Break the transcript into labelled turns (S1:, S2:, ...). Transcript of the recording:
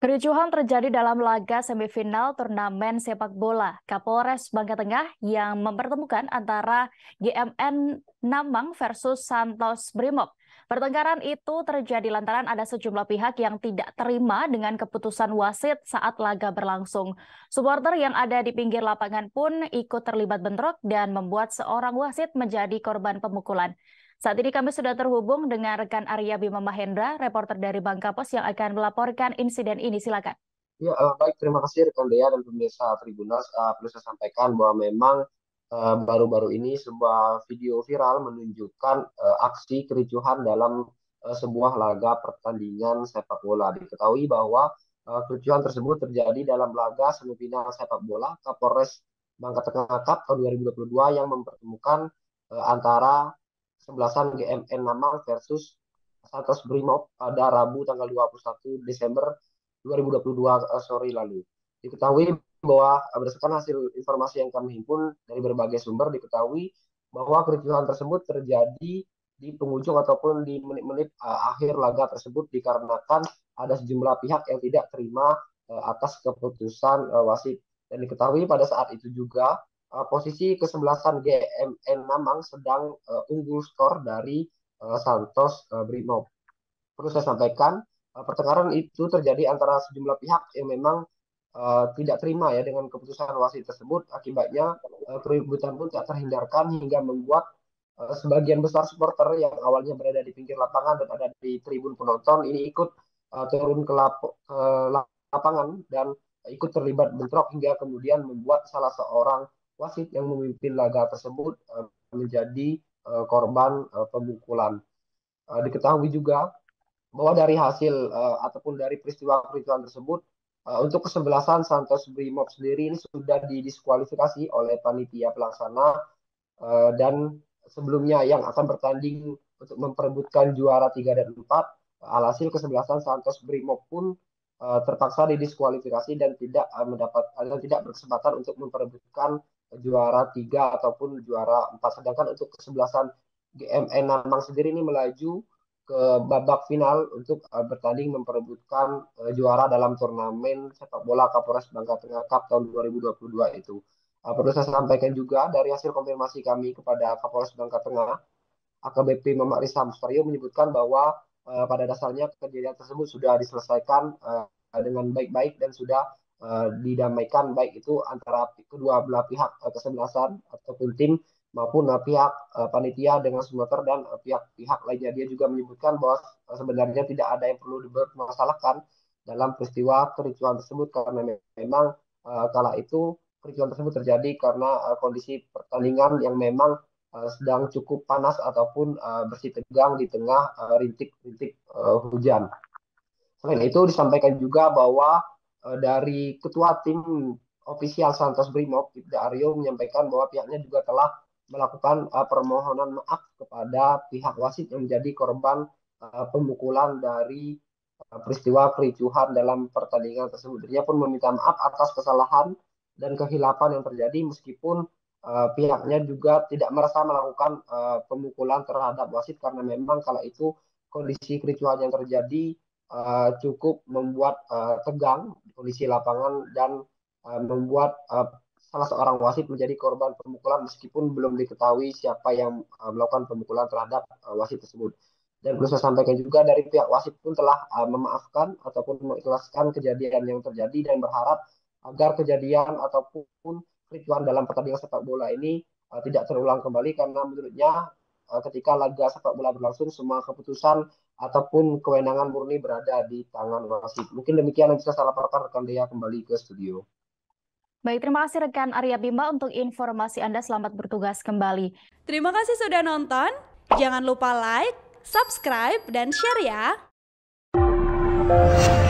S1: Kericuhan terjadi dalam laga semifinal turnamen sepak bola Kapolres Bangka Tengah yang mempertemukan antara GMN Namang versus Santos Brimob. Pertengkaran itu terjadi lantaran ada sejumlah pihak yang tidak terima dengan keputusan wasit saat laga berlangsung. Supporter yang ada di pinggir lapangan pun ikut terlibat bentrok dan membuat seorang wasit menjadi korban pemukulan. Saat ini kami sudah terhubung dengan rekan Arya Bima Mahendra, reporter dari Bangka Pos yang akan melaporkan insiden ini. Silakan.
S2: Ya, baik. Terima kasih rekan Dea dan pemirsa Tribuners. Perlu saya sampaikan bahwa memang baru-baru ini sebuah video viral menunjukkan aksi kericuhan dalam sebuah laga pertandingan sepak bola. Diketahui bahwa kericuhan tersebut terjadi dalam laga semifinal sepak bola Kapolres Bangka Tengah Cup tahun 2022 yang mempertemukan antara kesebelasan GMN Namang versus Santos Brimob pada Rabu tanggal 21 Desember 2022 sore lalu. Diketahui bahwa berdasarkan hasil informasi yang kami himpun dari berbagai sumber, diketahui bahwa kericuhan tersebut terjadi di penghujung ataupun di menit-menit akhir laga tersebut dikarenakan ada sejumlah pihak yang tidak terima atas keputusan wasit. Dan diketahui pada saat itu juga posisi kesebelasan GMN Namang sedang unggul skor dari Santos Brimob. Perlu saya sampaikan, pertengkaran itu terjadi antara sejumlah pihak yang memang tidak terima ya dengan keputusan wasit tersebut. Akibatnya keributan pun tak terhindarkan hingga membuat sebagian besar supporter yang awalnya berada di pinggir lapangan dan ada di tribun penonton ini ikut turun ke lapangan dan ikut terlibat bentrok hingga kemudian membuat salah seorang wasit yang memimpin laga tersebut menjadi korban pemukulan. Diketahui juga bahwa dari hasil ataupun dari peristiwa kericuhan tersebut untuk kesebelasan Santos Brimob sendiri ini sudah didiskualifikasi oleh panitia pelaksana dan sebelumnya yang akan bertanding untuk memperebutkan juara 3 dan 4 alhasil kesebelasan Santos Brimob pun terpaksa didiskualifikasi dan tidak berkesempatan untuk memperebutkan juara 3 ataupun juara 4. Sedangkan untuk kesebelasan GMN Namang sendiri ini melaju ke babak final untuk bertanding memperebutkan juara dalam turnamen sepak bola Kapolres Bangka Tengah Cup tahun 2022 itu. Perlu saya sampaikan juga dari hasil konfirmasi kami kepada Kapolres Bangka Tengah, AKBP Mamak Risa Mustario menyebutkan bahwa pada dasarnya kejadian tersebut sudah diselesaikan dengan baik-baik dan sudah didamaikan baik itu antara kedua belah pihak kesebelasan ataupun tim maupun pihak panitia dengan supporter dan pihak-pihak lainnya. Dia juga menyebutkan bahwa sebenarnya tidak ada yang perlu dipermasalahkan dalam peristiwa kericuhan tersebut karena memang kala itu kericuhan tersebut terjadi karena kondisi pertandingan yang memang sedang cukup panas ataupun bersih tegang di tengah rintik-rintik hujan. Selain itu disampaikan juga bahwa dari ketua tim ofisial Santos Brimob, Ibda Aryo menyampaikan bahwa pihaknya juga telah melakukan permohonan maaf kepada pihak wasit yang menjadi korban pemukulan dari peristiwa kericuhan dalam pertandingan tersebut. Dia pun meminta maaf atas kesalahan dan kehilapan yang terjadi meskipun pihaknya juga tidak merasa melakukan pemukulan terhadap wasit karena memang kala itu kondisi kericuhan yang terjadi cukup membuat tegang kondisi lapangan dan membuat salah seorang wasit menjadi korban pemukulan meskipun belum diketahui siapa yang melakukan pemukulan terhadap wasit tersebut. Dan perlu saya sampaikan juga dari pihak wasit pun telah memaafkan ataupun mengikhlaskan kejadian yang terjadi dan berharap agar kejadian ataupun kericuhan dalam pertandingan sepak bola ini tidak terulang kembali karena menurutnya ketika laga sepak bola berlangsung semua keputusan ataupun kewenangan murni berada di tangan wasit. Mungkin demikian yang bisa saya laporkan rekan Dea kembali ke studio.
S1: Baik, terima kasih rekan Arya Bima untuk informasi Anda. Selamat bertugas kembali.
S3: Terima kasih sudah nonton. Jangan lupa like, subscribe, dan share ya.